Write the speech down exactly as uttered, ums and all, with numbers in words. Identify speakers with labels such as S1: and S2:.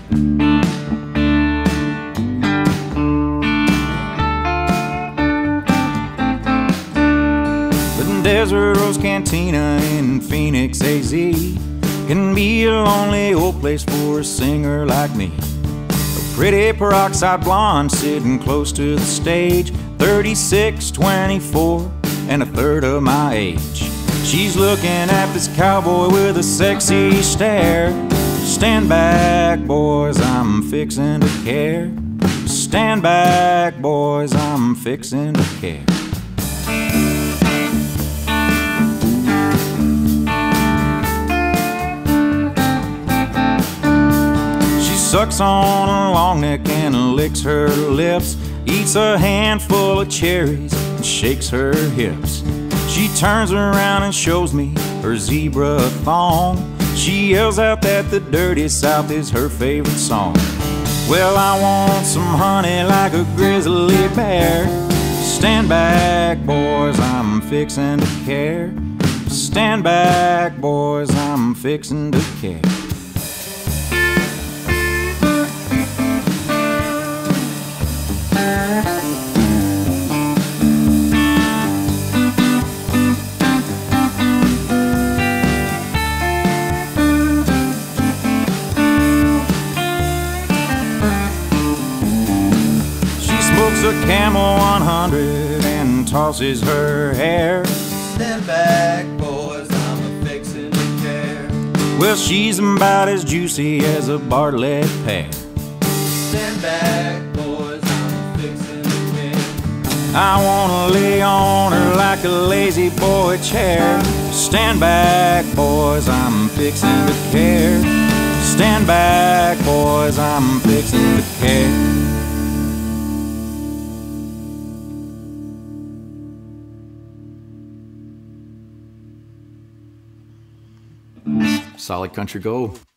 S1: The Desert Rose Cantina in Phoenix, A Z can be a lonely old place for a singer like me. A pretty peroxide blonde sitting close to the stage, thirty-six, twenty-four, and a third of my age. She's looking at this cowboy with a sexy stare. Stand back, boys, I'm fixin' to care. Stand back, boys, I'm fixin' to care. Sucks on a long neck and licks her lips, eats a handful of cherries and shakes her hips. She turns around and shows me her zebra thong. She yells out that the Dirty South is her favorite song. Well, I want some honey like a grizzly bear. Stand back, boys, I'm fixin' to care. Stand back, boys, I'm fixin' to care. Smokes a Camel one hundred and tosses her hair.
S2: Stand back, boys, I'm a fixin' to care.
S1: Well, she's about as juicy as a Bartlett pear.
S2: Stand back, boys, I'm a fixin' to care.
S1: I wanna lay on her like a lazy boy chair. Stand back, boys, I'm fixin' to care. Stand back, boys, I'm fixin' to care. Solid country gold.